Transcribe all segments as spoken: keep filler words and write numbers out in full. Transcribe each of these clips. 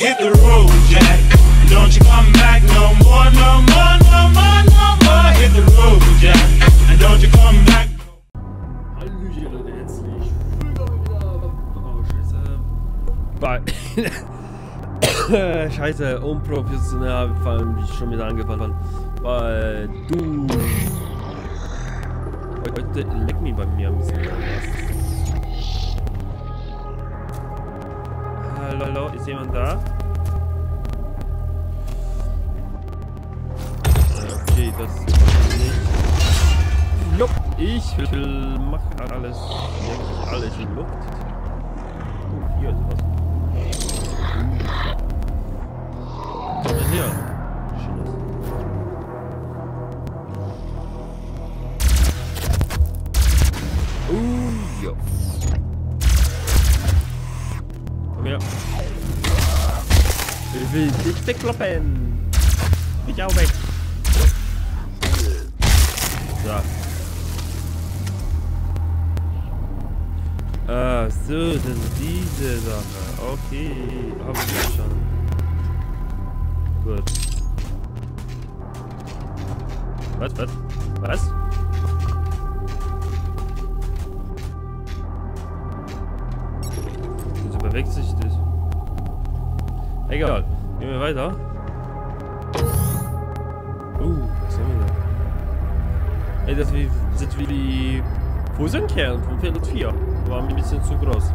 hit the road, Jack. Don't you come back no more, no more, no more, no more. Hit the road, Jack. And don't you come back. Hallöchen Leute, herzlich willkommen wieder. Oh, scheiße. Scheiße, unprofessionell, vor allem schon wieder angefangen. Weil du... Heute leck mich bei mir ein bisschen. Hallo, hallo, ist jemand da? Okay, das ist nicht. Nope. Ich will machen alles, wirklich alles in Luft. Oh, hier ist was. Was ist hier? Schönes. Uh, jo. Komm her. Ich will dich wegkloppen. Ich auch weg. So. Ah, so, das ist diese Sache. Okay, hab ich ja schon. Gut. Was, was? Was? Wieso bewegt sich das? Egal. Gehen wir weiter. Uh, was haben wir da? Ey, das, wie, das sind wie die Fusionkern von Fallout vier. War ein bisschen zu groß.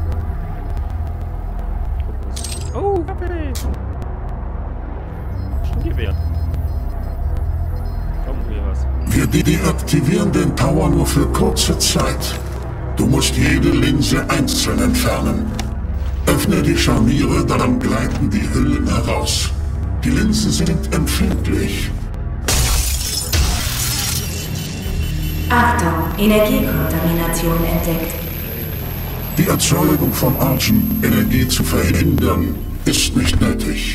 Oh, Kaffee! Schon Gewehr. Komm, hier was. Wir deaktivieren den Tower nur für kurze Zeit. Du musst jede Linse einzeln entfernen. Öffne die Scharniere, dann gleiten die Hüllen heraus. Die Linsen sind empfindlich. Achtung, Energiekontamination entdeckt. Die Erzeugung von Argen-Energie zu verhindern, ist nicht nötig.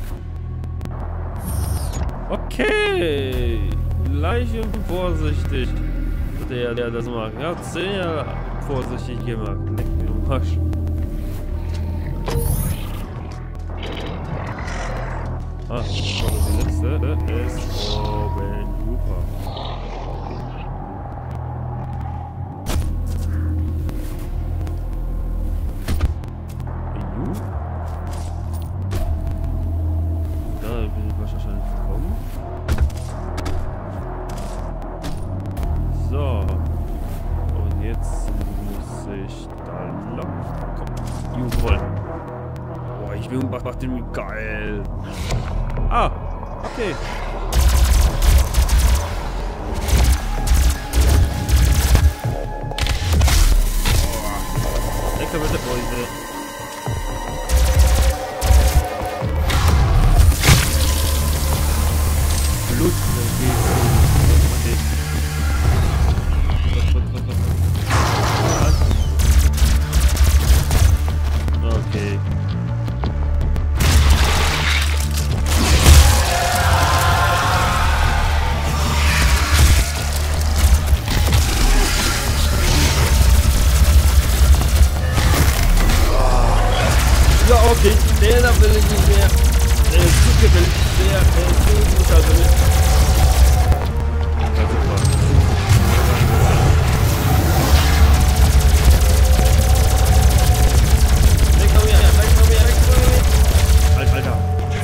Okay, leicht und vorsichtig. Der, der das macht, hat sehr vorsichtig gemacht. Leck mir am Arsch. Ah, die letzte ist oben. Super. Macht den geil. Ah, okay. Oh, lecker mit der Beute. Blut. Okay. Okay, der da will ich nicht mehr. Der ist zu gewillt. Der ist zu gut, also nicht. Ja, super. Weg von mir, weg von mir, weg von mir. Alter, Alter.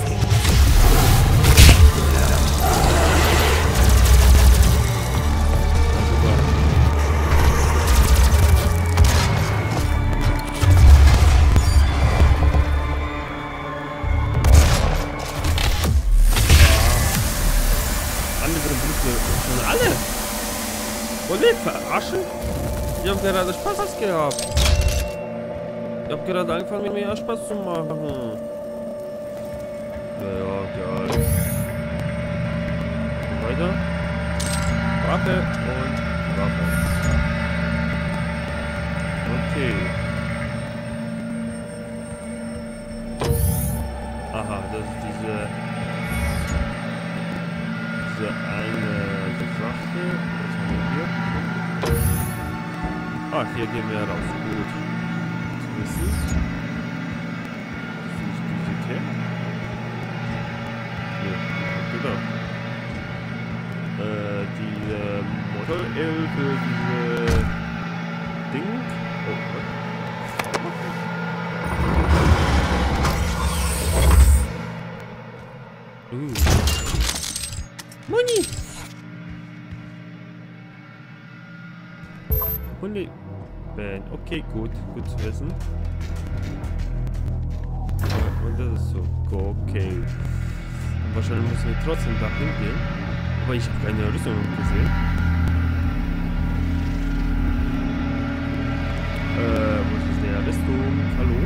Schon alle? Wollt ihr verarschen? Ich hab gerade Spaß gehabt. Ich hab gerade angefangen, mir mehr Spaß zu machen. Ja, ja, geil. Weiter. Waffe und Waffe. Okay. Aha, das ist diese... Diese eine Sache. Was haben wir hier? Ah, hier gehen wir raus. Gut. Zu wissen. Das ist nicht diese Tech. Voll L für diese Ding. Oh, was? Uh. Muni! Muni. Band. Okay, gut. Gut zu wissen. Und das ist so. Okay. Und wahrscheinlich müssen wir trotzdem da hingehen. Aber ich habe keine Rüstung gesehen. Äh, wo ist der? Rüstung? Hallo?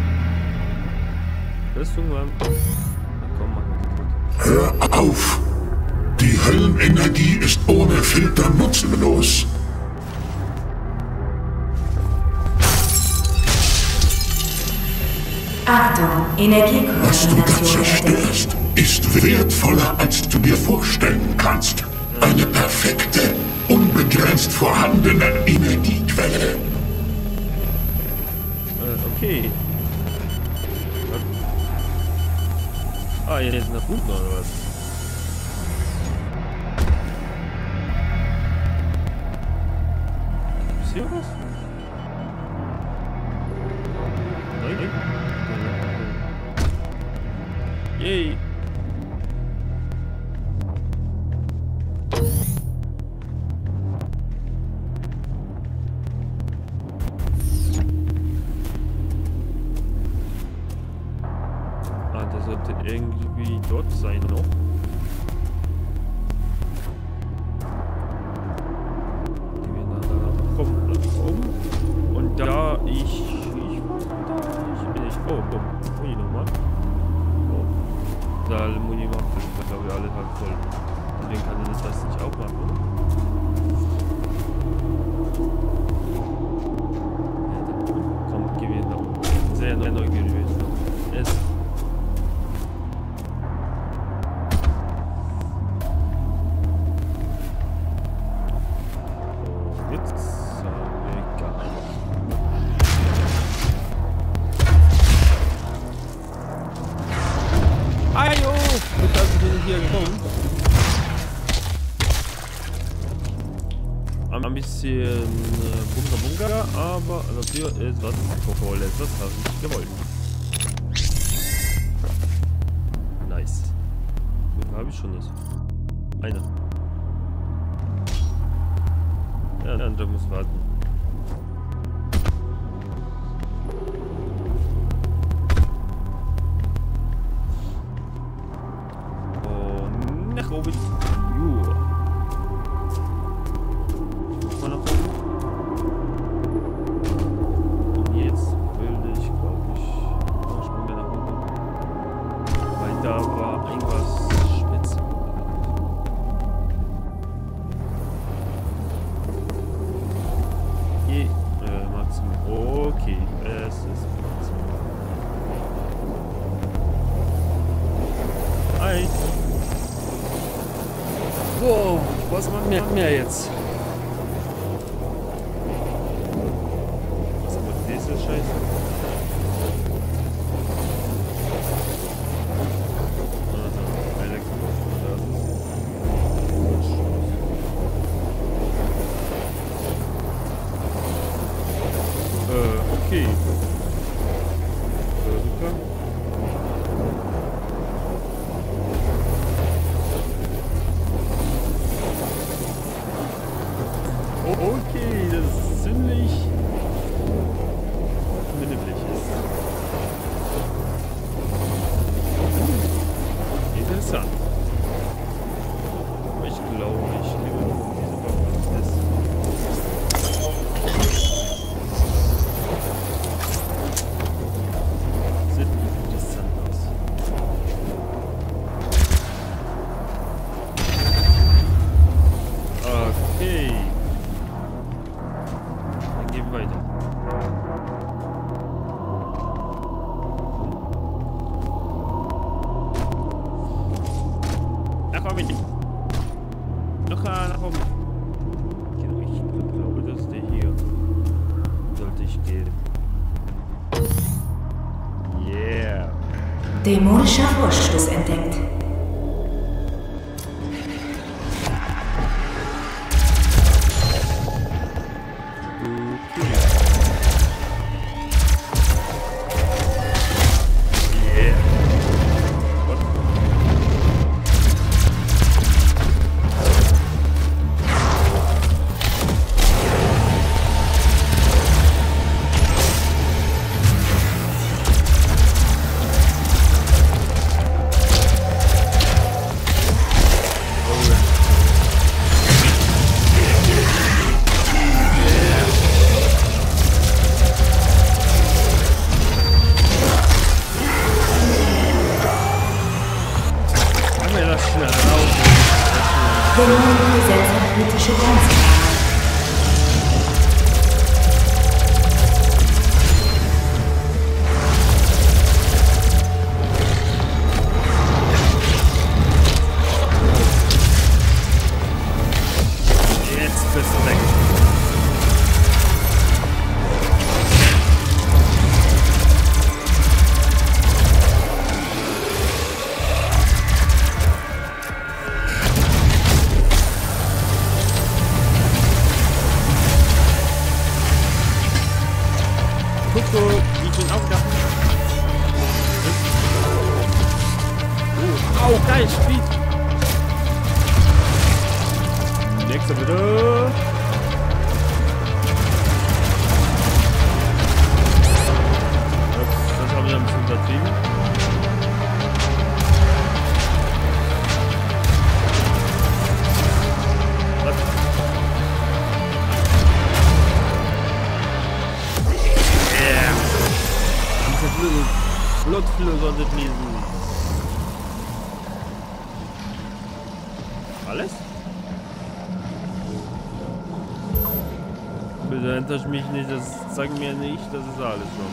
Rüstung, Mann. Na komm, mach mal kaputt. Hör auf! Die Höllenenergie ist ohne Filter nutzlos. Achtung, Was du da Energiekontamination entdeckt. zerstörst, ist wertvoller, als du dir vorstellen kannst. Eine perfekte, unbegrenzt vorhandene Energiequelle. Äh, okay. Ah, hier ist nach unten oder was? Ist hier was? Nein? Yay! Ah, der sollte irgendwie dort sein noch. Gehen wir nach oben, nach oben. Und da ich... Ich war da, ich bin ich... Oh, oh, Muni nochmal. Oh. Da Muni macht das, glaube ich, alle halb voll. Deswegen kann ich das nicht auch machen. Ja, dann, komm, geh mir nach oben. Sehr neugierig gewesen. Es... Jetzt egal. Ajo! Jetzt hast du den hier gekommen. Ein bisschen äh, Bunga Bunga, aber dafür ist was Tolles. Das habe ich gewollt. Nice. Wie viel habe ich schon das? Einer. Ja, der andere muss warten. Und nach oben. Joa. Mal nach oben. Und jetzt will ich, glaube ich, noch springen nach oben. Weil da war irgendwas spitz. Äh, Maximum. Okay, es ist Maximum. Hi. Wow, was machen wir mehr jetzt? Was ist mit dieser Scheiße? Aha, Elektro. Äh, okay. Äh, super. Oh, okay, das ist ziemlich knifflig ist. Interessant. Aber ich glaube, ich nehme diese Waffe als sieht interessant aus. Okay. Dann gehen wir weiter. Nach oben. Noch nach oben. Genau, ich glaube, dass der hier sollte ich gehen. Yeah. Dämonischer Vorstoß entdeckt. Dämonenpräsenz an kritische Grenzen. Jetzt bist du weg. Kuckuck, ich bin auch da. Oh, au, geil, Speed. Nächster bitte. Das, das haben wir ein bisschen übertrieben. Was? Yeah. Diese Blut, Blutflüsse sind diesen. Alles? Bitte enttäusch mich nicht, das sag mir nicht, das ist alles schon.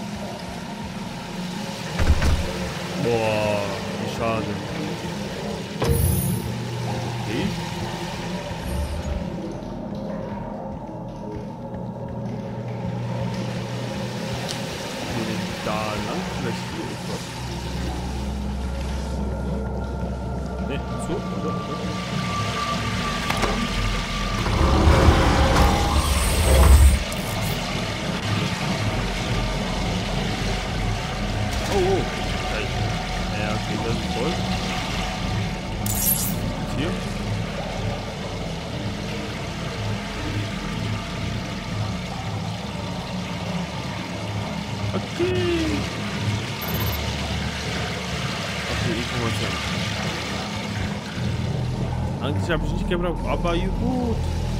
Boah, wie schade. Okay. Da lang vielleicht hier etwas. Ne, so, oder? Oh, oh. Ja, okay, das ist voll. Hier. Okay. Okay, Information. Eigentlich habe ich nicht gebraucht, aber gut.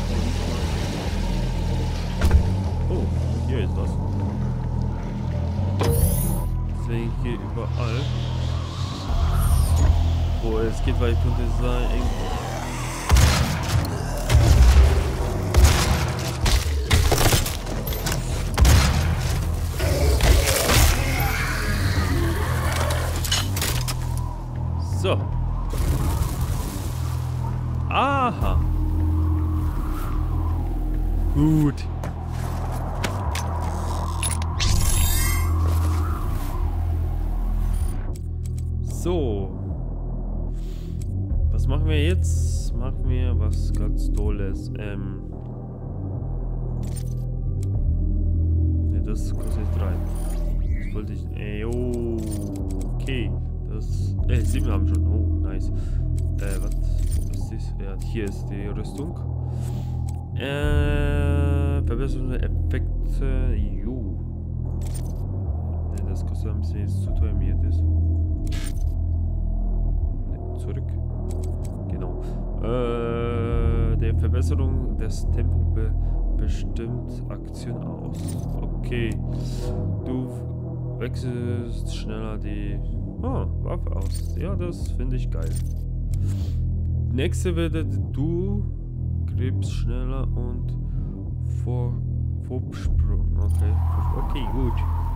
Oh, hier ist was. Deswegen hier überall. Wo es geht, weil ich könnte sein irgendwo. So. Aha. Gut. So. Was machen wir jetzt? Machen wir was ganz Tolles. Ähm. Ne, das kostet drei. Das wollte ich. Ey, oh, okay. Das. Äh, sieben haben schon. Oh, nice. Äh, was ist das? Ja, hier ist die Rüstung. Äh, verbesserte Effekte. Jo. Ne, das kostet ein bisschen zu teuer mir das. Ne, zurück. Genau. Äh, der Verbesserung des Tempo be bestimmt Aktion aus. Okay. Du wechselst schneller die oh, Waffe aus. Ja, das finde ich geil. Nächste wird du gräbst schneller und vor Vorsprung. Okay. Okay, gut.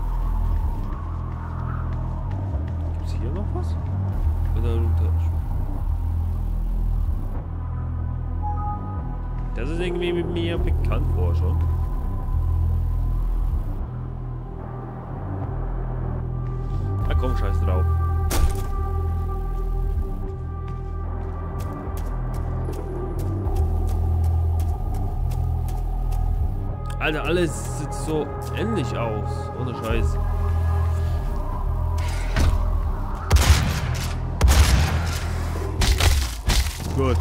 Gibt's hier noch was? Oder runter? Das ist irgendwie mit mir bekannt vor schon. Na komm, scheiß drauf. Alter, alles sieht so ähnlich aus. Ohne Scheiß. Gut.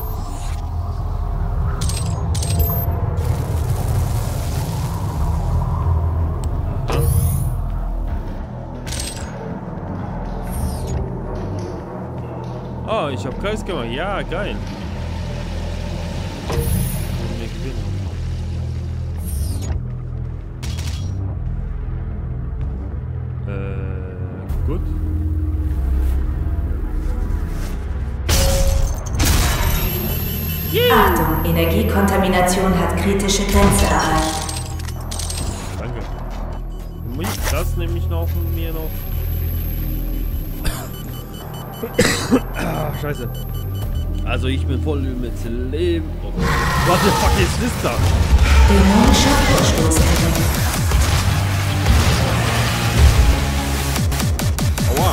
Oh, ich habe Kreis gemacht. Ja, geil. Äh, gut. Achtung, Energiekontamination hat kritische Grenze erreicht. Danke. Dann muss ich das nämlich noch von mir noch. Ah, scheiße. Also ich bin voll mit Leben. Oh, what the fuck ist das da? Dämonischer Vorstoß entdeckt. Aua.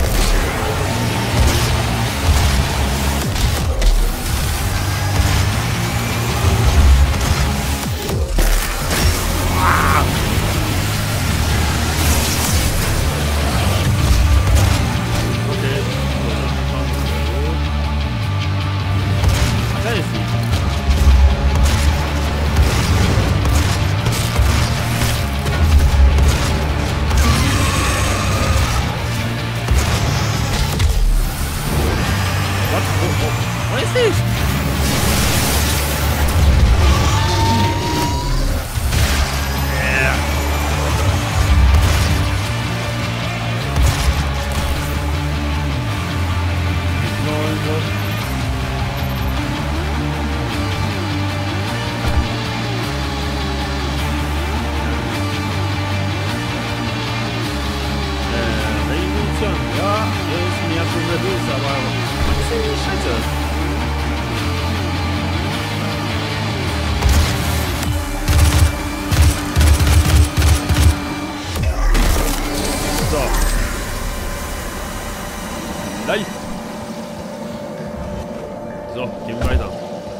So, gehen wir weiter.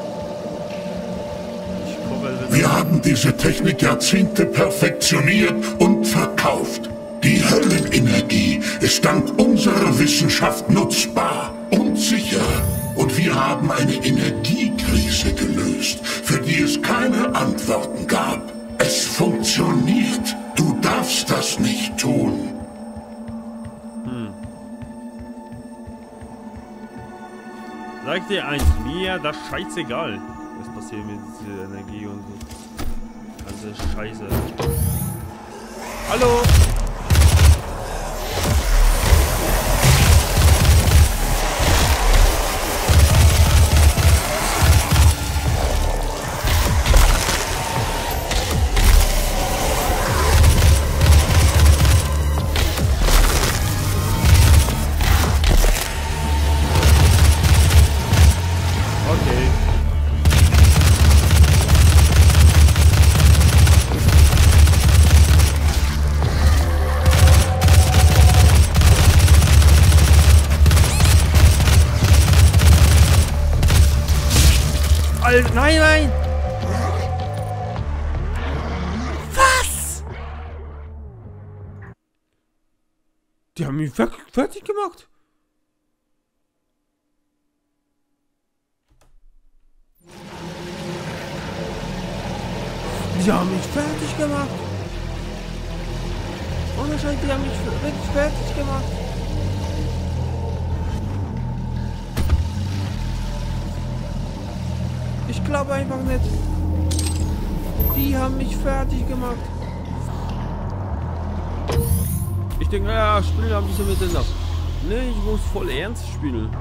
Ich komme, Wir haben diese Technik Jahrzehnte perfektioniert und verkauft. Die Höllenenergie ist dank unserer Wissenschaft nutzbar und sicher. Und wir haben eine Energiekrise gelöst, für die es keine Antworten gab. Es funktioniert. Du darfst das nicht tun. Sag dir eins, mir das scheißegal, was passiert mit dieser Energie und so. Ganze Scheiße. Hallo! Nein, nein! Was? Die haben mich fertig gemacht. Die haben mich fertig gemacht. Ohne Scheiß, die haben mich wirklich fertig gemacht. Ich glaube einfach nicht. Die haben mich fertig gemacht. Ich denke, ja, spielen ein bisschen miteinander. Ne, ich muss voll ernst spielen.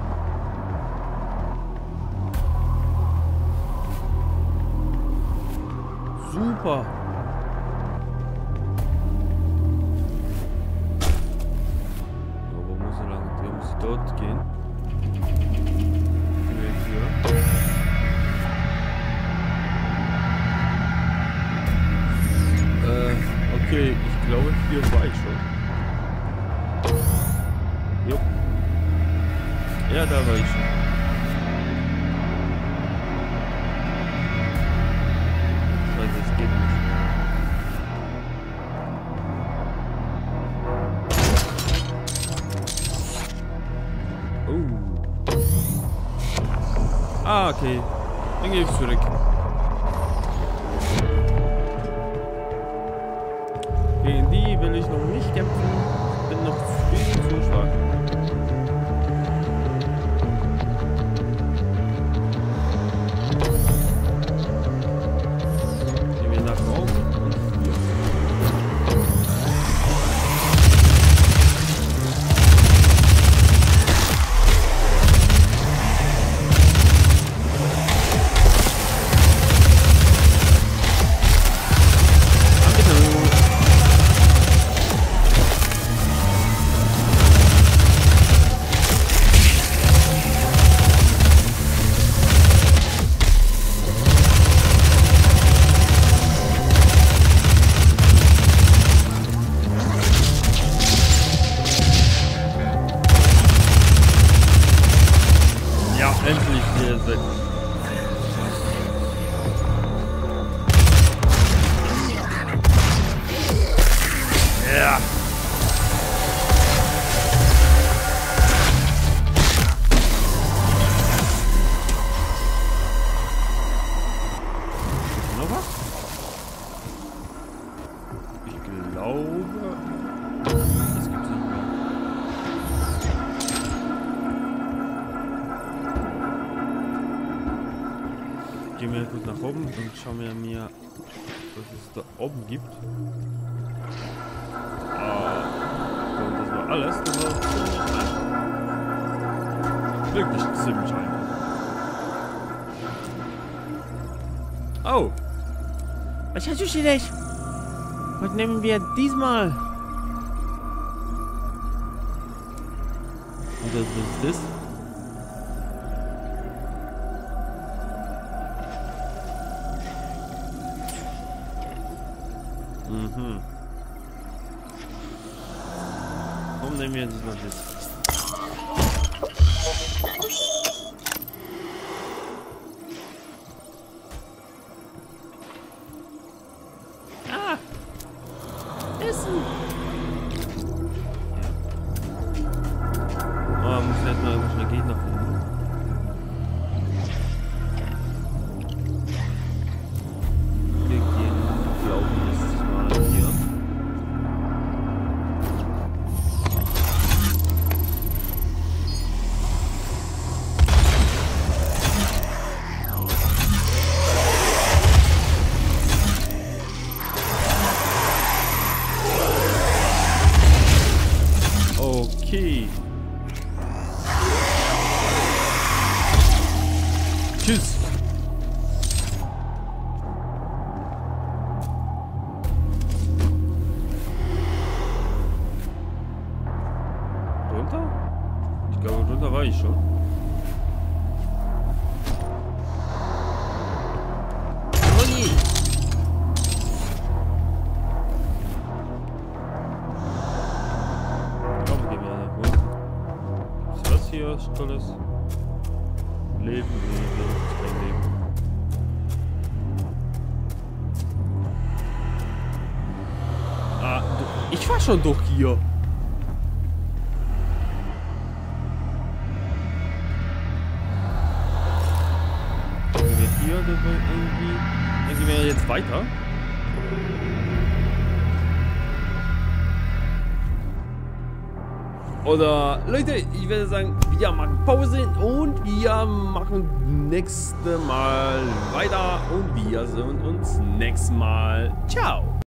Super. Aber wo muss er lang? Der muss dort gehen. Hier. Okay, ich glaube, hier war ich schon. Jo. Ja, da war ich schon. Scheiße, das geht nicht. Oh. Ah, okay. Dann gehe ich zurück. Gegen die will ich noch nicht kämpfen. Bin noch viel zu schwach. Gehen wir nach Raum und hier. weg. Ja. Noch was? Ich glaube, das gibt's nicht mehr. Ich gehe mir gut nach oben und schau mir mir, was es da oben gibt. Ah, und das war alles. Das war ziemlich einfach. Wirklich ziemlich einfach. Oh! Was hast du denn? Was nehmen wir diesmal? Und das ist das? Mhm. Warum nehmen wir jetzt noch das? Ah! Essen! Ja. Oh, muss vielleicht mal irgendwo schnell Gegner finden. Wir gehen, glaube ich, jetzt mal hier. Okay. Tschüss. Runter? Ich glaube, runter war ich schon. Money! Komm, gehen wir nach oben. Was ist das hier? Tolles Leben, Leben, kein Leben. Ah, du, ich war schon doch hier. Gehen wir hier irgendwie. Dann gehen wir jetzt weiter. Oder Leute, ich würde sagen, wir machen Pause und wir machen nächste Mal weiter und wir sehen uns nächstes Mal. Ciao.